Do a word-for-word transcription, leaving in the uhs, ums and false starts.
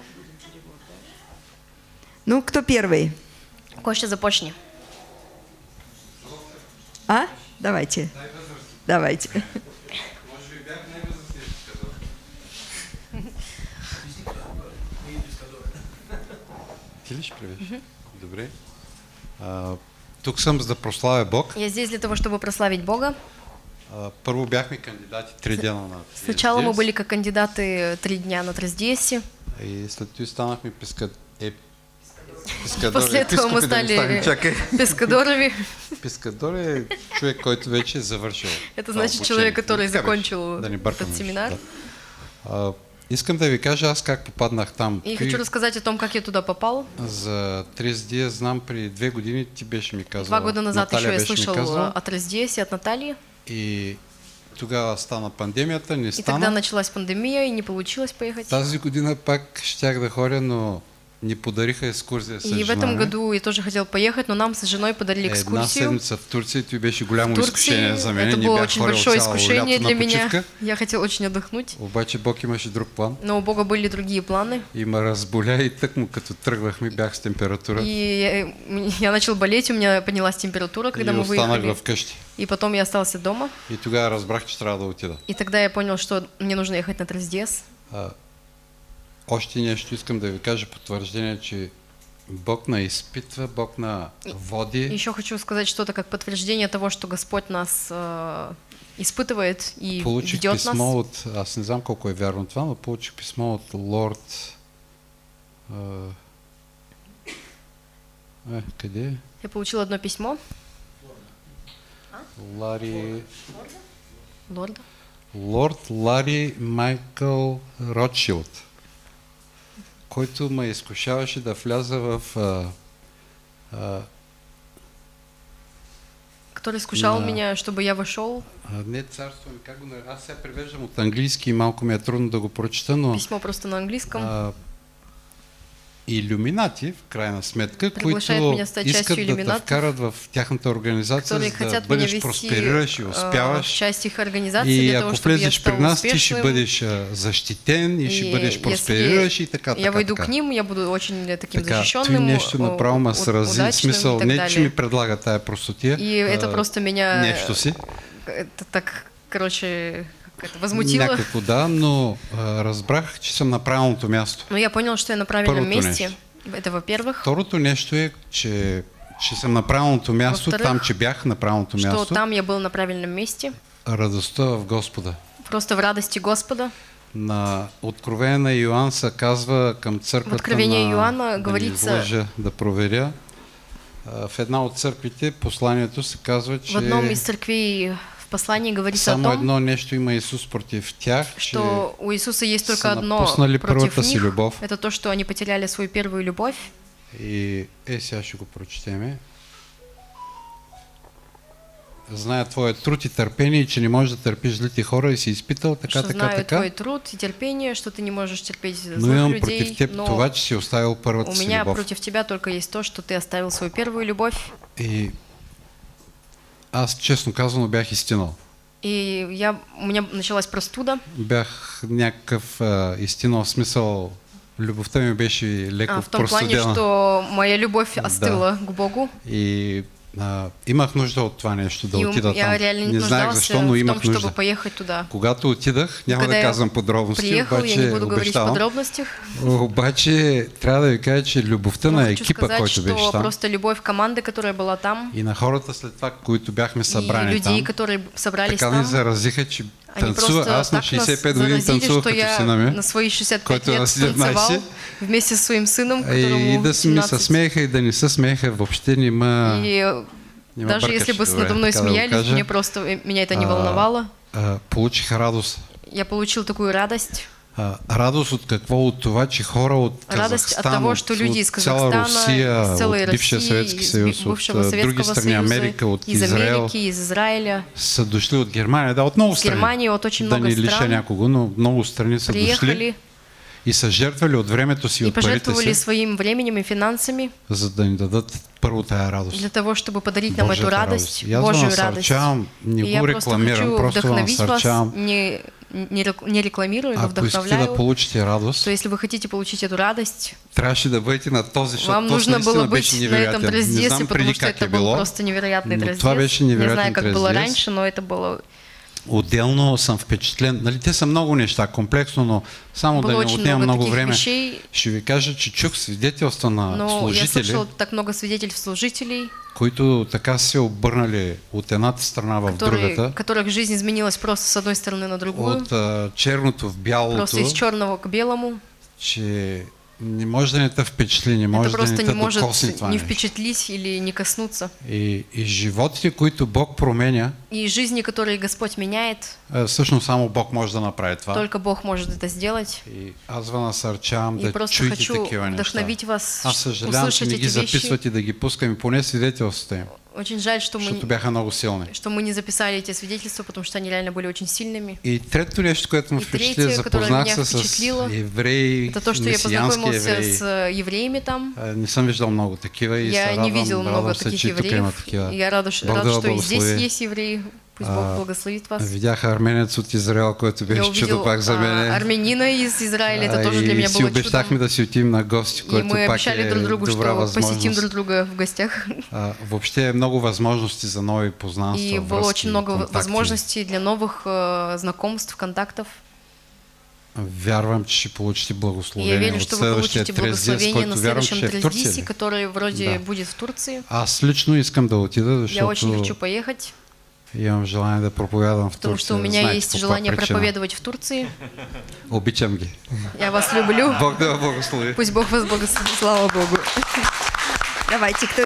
Ну, кто первый? Костя, започни. А? Давайте. Давайте. Ти ли ще привеш? Добре. А, тук съм за да прославя Бог. Я здесь для того, чтобы прославить Бога. А, първо бяхме кандидати три дена на три ес ди ес. Сначала мы были как кандидаты три дня на три эс ди эс. И след това станахме пескад... е... Пескадори. После этого мы стали пескадорами. Пескадор е човек, който вече е завършил. Это значит человек, который закончил да этот семинар. Да. А, искам да ви кажа аз как попаднах там. И хочу рассказать о том, как я туда попал. За три эс ди эс знам при две години ти беше ми казала. Два года назад Наталия еще я слышал казала, от три эс ди эс и от Натальи. И тогава стана пандемията, не стана. И тогда началась пандемия, и не получилось поехать. Тази година пак щях да ходя, но ни подариха екскурзия с жена. И в этом году я тоже хотел поехать, но нам с женой подарили экскурсию. Една седмица в Турции, това беше голямо изкушение за мен. Это было очень большое искушение для меня. Я хотел очень отдохнуть. Обаче Бог имаше друг план. Но у Бога были другие планы. И ме разболя и тъкмо като тръгвахме бях с температура. И я, я начал болеть, у меня поднялась температура, когда и мы выехали. останах вкъщи. И потом я остался дома. И тогава разбрах, че трябва да отида. И тогда я понял, что мне нужно ехать на три эс ди эс. А, още нещо искам да ви кажа потвърждение, че Бог на изпитва, Бог на води. Еще хочу сказать что-то как подтверждение того, что Господь нас э, испытывает и получих ведет писмо нас. От, аз не знам колко е вярно това, но получих писмо от лорд... Е, къде е? Я получил одно письмо. Лари... Лорда? Лорд Лари Майкъл Ротшилд, който ме изкушаваше да вляза в... А, а, Который изкушал на... меня, чтобы я вошел. А, не царство ми, как го наричам? Аз сега превеждам от английски и малко ми е трудно да го прочета, но... Письмо просто на английском. А, илюминати, в крайна сметка, които искат да те вкарат в тяхната организация, за да бъдеш просперираш и успяваш. И ако влезеш при нас, ти ще бъдеш защитен и ще бъдеш просперираш и така, така, я войду к ним, я буду очень таким защищенным, това нещо направо ме срази, смисъл, не че ми предлага тая простотия, и это просто меня нещо си. Это так, короче... Это возмутило. Някакво да, но а, разбрах, че съм на правилното място. Но я понял, что я на правильном Първото месте. Нещо. Это во-первых. Второто нещо е, че, че съм на правилното място, там, че бях на правилното что място. Что там я был на правильном месте. Радостта в Господа. Просто в радости Господа. На Откровение на Йоан се казва към църквата Откровение на... Йоанна да говорится... не излъжа, да проверя. В една от църквите посланието се казва, че... В одном из църквей в послании говорится само о том, едно нещо има Исус против тях, что у Иисуса есть только одно против них, любов. Это то, что они потеряли свою первую любовь. И е, сега ще го прочетеме. Зная твоя труд и търпение, че не можеш да търпиш злите хора и си изпитал така, что така, знаю така. твой труд и терпение, что ты не можешь терпеть злых но имам людей, против теб но това, че си оставил първата си у меня любов. против тебя только есть то, что ты оставил свою первую любовь. И аз, честно казано, бях изтинал. И я, у меня началась простуда. Бях някакъв а, изтинал смисъл. Любовта ми беше леко а, в том простудена. плане, что моя любовь остыла да. к Богу. И а, имах нужда от това нещо, да и отида я там. Не знаех защо, но имах том, нужда. Чтобы поехать туда. Когато отидах, няма Когда да казвам подробности, приехал, обаче я не буду обещавам. Обаче трябва да ви кажа, че любовта но на екипа, сказать, който беше там. Просто любовь команды, которая была там. И на хората след това, които бяхме събрани и людей, там. которые собрались така там. ни заразиха, че танцува. Аз на шейсет и пет години танцувах като сина ми, на свои шейсет пять който лет на седемнайсет. Вместе с своим сыном, которому и да ми се смееха, и да не се смееха, въобще нема... И нема даже бъркаш, если бы добре, надо мной смеялись, да мне просто, меня это не волновало. А, получих радост. Я получил такую радость. А, радост от какво? От това, че хора от Казахстан, от, того, что люди из Казахстана, Русия, из целой от бившия России, Съветски съюз, от други страни, Америка, от из Израел, Америки, из Израиля, са дошли от Германия, да, от много страни. Германия, от очень да много не лиша стран, някого, но много страни са приехали, дошли и са жертвали от времето си, и от парите пожертвовали си, своим временем и финансами, за да ни дадат първо тая радост. Для того, чтобы подарить нам Божията эту радост, радост. Божию радость. Не и го я просто рекламирам, хочу просто вдохновить вас, насърчавам. не, не рекламирую, но вдохновляю. Да получите радость, то если вы хотите получить эту радость, да быть на този, вам нужно было быть на этом трезде, потому что это был просто невероятный трезде. Не знаю, как было раньше, но это было... Отделно съм впечатлен. Нали, те са много неща, комплексно, но само было да не отнема много време. Вещей, ще ви кажа, че чух свидетелства на но служители, я слышал так много свидетельств служителей, които така се обърнали от едната страна в которые, другата. Которых жизнь изменилась просто с одной стороны на другую. От uh, черното в бялото. Просто из черного к белому. Че не може да не те впечатли, не може да не те докосне това не впечатлить или не коснуться. И, и животите, които Бог променя, и жизни, которые Господь меняет, всъщност само Бог може да направи това. Только Бог может это сделать. И аз ви насърчавам да чуете такива неща. Вас, аз съжалявам, че не ги записвате да ги пускаме, поне свидетелствата им. Очень жаль, что мы, бяха много силни. Что мы не записали эти свидетельства, потому что они реально были очень сильными. И третьето нещо, което ме впечатли, запознах се с евреи, это то, что я познакомился евреи. С евреями там. Не съм виждал много такива и я се не видел радвам, много се, таких евреев. Я рад, рад что и здесь есть евреи. Пусть Бог благословит вас. Видях арменец от Израил, който беше чудо пак за мен. Армянина из Израиля, это тоже для меня было чудо. И си обещахме да си отидем на гости, който пак е друг другу, добра възможност. Посетим друг друга в гостях. Въобще много възможности за нови познанства, и было очень много возможностей для новых знакомств, контактов. Вярвам, че ще получите благословение. Я верю, что вы получите благословение на следующем трездисе, который вроде будет в Турции. Аз лично искам да отида, защото я очень хочу поехать. Имам желание да проповядвам в Турции. Потому что у меня Знаете, есть желание проповедовать в Турции. Обичам ги. Я вас люблю. Бог да благослови. Пусть Бог вас благословит. Слава Богу. Давайте, кто